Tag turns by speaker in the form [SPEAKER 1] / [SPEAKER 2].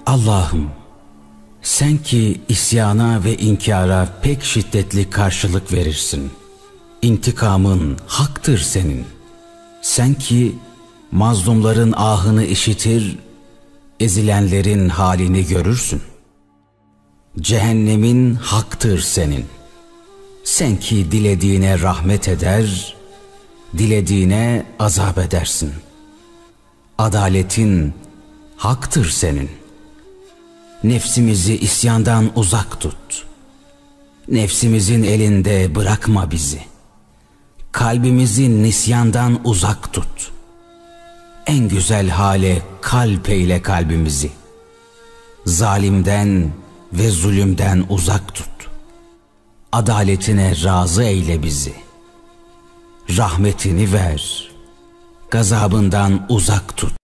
[SPEAKER 1] Allah'ım, sen ki isyana ve inkara pek şiddetli karşılık verirsin. İntikamın haktır senin. Sen ki mazlumların ahını işitir, ezilenlerin halini görürsün. Cehennemin haktır senin. Sen ki dilediğine rahmet eder, dilediğine azap edersin. Adaletin haktır senin. Nefsimizi isyandan uzak tut. Nefsimizin elinde bırakma bizi. Kalbimizi nisyandan uzak tut. En güzel hale kalp eyle kalbimizi. Zalimden ve zulümden uzak tut. Adaletine razı eyle bizi. Rahmetini ver. Gazabından uzak tut.